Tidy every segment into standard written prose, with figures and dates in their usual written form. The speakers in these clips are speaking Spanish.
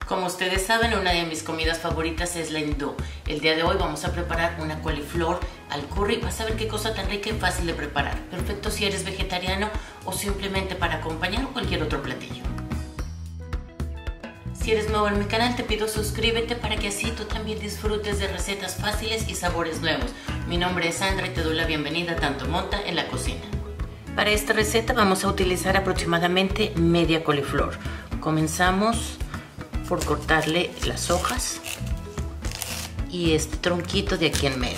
Como ustedes saben, una de mis comidas favoritas es la hindú. El día de hoy vamos a preparar una coliflor al curry. Vas a ver qué cosa tan rica y fácil de preparar. Perfecto si eres vegetariano o simplemente para acompañar cualquier otro platillo. Si eres nuevo en mi canal, te pido suscríbete para que así tú también disfrutes de recetas fáciles y sabores nuevos. Mi nombre es Sandra y te doy la bienvenida a Tanto Monta en la cocina. Para esta receta vamos a utilizar aproximadamente media coliflor. Comenzamos por cortarle las hojas y este tronquito de aquí en medio.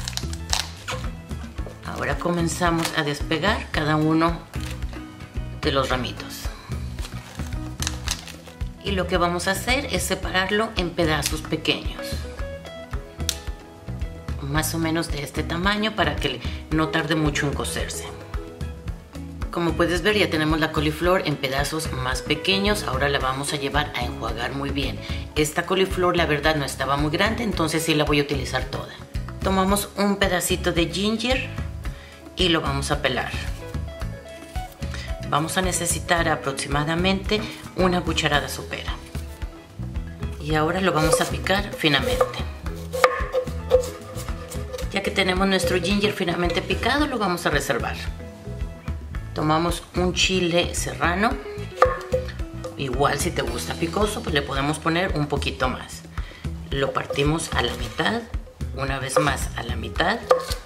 Ahora comenzamos a despegar cada uno de los ramitos. Y lo que vamos a hacer es separarlo en pedazos pequeños, más o menos de este tamaño, para que no tarde mucho en cocerse. Como puedes ver, ya tenemos la coliflor en pedazos más pequeños. Ahora la vamos a llevar a enjuagar muy bien. Esta coliflor la verdad no estaba muy grande, entonces sí la voy a utilizar toda. Tomamos un pedacito de ginger y lo vamos a pelar. Vamos a necesitar aproximadamente una cucharada sopera. Y ahora lo vamos a picar finamente. Ya que tenemos nuestro ginger finamente picado, lo vamos a reservar. Tomamos un chile serrano. Igual si te gusta picoso, pues le podemos poner un poquito más. Lo partimos a la mitad, una vez más a la mitad.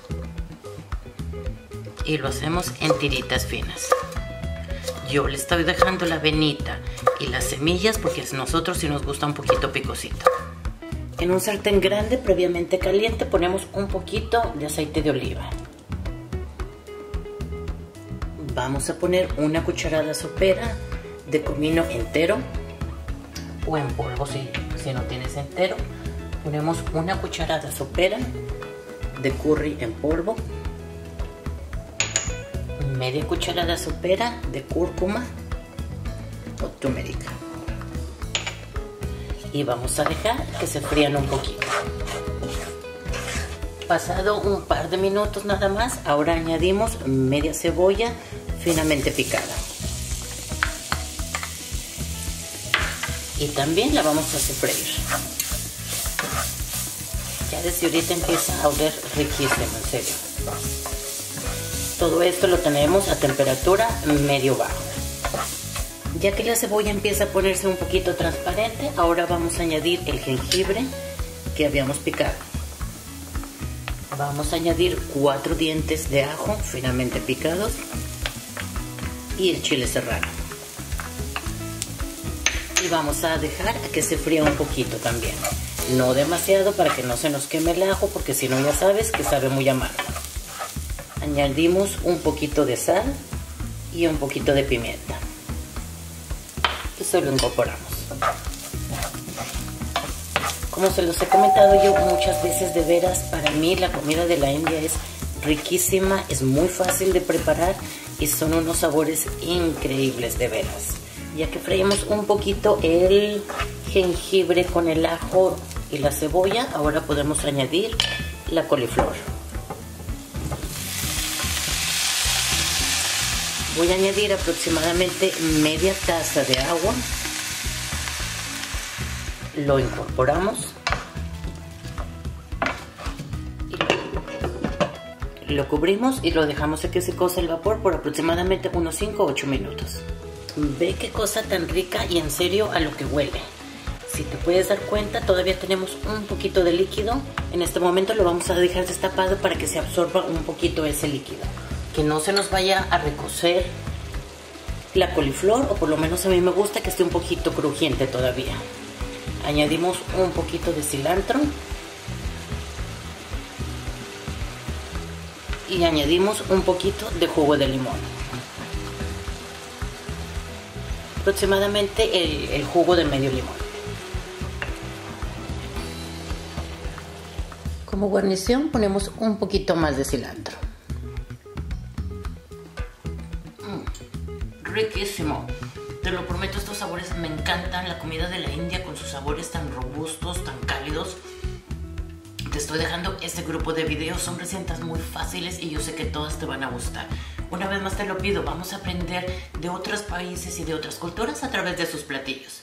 Y lo hacemos en tiritas finas. Yo le estoy dejando la venita y las semillas porque a nosotros sí nos gusta un poquito picosito. En un sartén grande previamente caliente ponemos un poquito de aceite de oliva. Vamos a poner una cucharada sopera de comino entero o en polvo si no tienes entero. Ponemos una cucharada sopera de curry en polvo. Media cucharada sopera de cúrcuma o turmeric. Y vamos a dejar que se frían un poquito. Pasado un par de minutos nada más, ahora añadimos media cebolla finamente picada. Y también la vamos a sofreír. Ya desde ahorita empieza a oler riquísimo, en serio. Todo esto lo tenemos a temperatura medio baja. Ya que la cebolla empieza a ponerse un poquito transparente, ahora vamos a añadir el jengibre que habíamos picado. Vamos a añadir 4 dientes de ajo finamente picados y el chile serrano. Y vamos a dejar a que se fría un poquito también. No demasiado para que no se nos queme el ajo, porque si no ya sabes que sabe muy amargo. Añadimos un poquito de sal y un poquito de pimienta. Y se lo incorporamos. Como se los he comentado yo muchas veces, de veras, para mí la comida de la India es riquísima, es muy fácil de preparar y son unos sabores increíbles, de veras. Ya que freímos un poquito el jengibre con el ajo y la cebolla, ahora podemos añadir la coliflor. Voy a añadir aproximadamente media taza de agua. Lo incorporamos. Lo cubrimos y lo dejamos a que se cose el vapor por aproximadamente unos 5 o 8 minutos. Ve qué cosa tan rica y en serio a lo que huele. Si te puedes dar cuenta, todavía tenemos un poquito de líquido. En este momento lo vamos a dejar destapado para que se absorba un poquito ese líquido. Que no se nos vaya a recocer la coliflor, o por lo menos a mí me gusta que esté un poquito crujiente todavía. Añadimos un poquito de cilantro y añadimos un poquito de jugo de limón. Aproximadamente el jugo de medio limón. Como guarnición ponemos un poquito más de cilantro. Riquísimo, te lo prometo, estos sabores me encantan. La comida de la India con sus sabores tan robustos, tan cálidos. Te estoy dejando este grupo de videos, son recetas muy fáciles y yo sé que todas te van a gustar. Una vez más te lo pido, vamos a aprender de otros países y de otras culturas a través de sus platillos.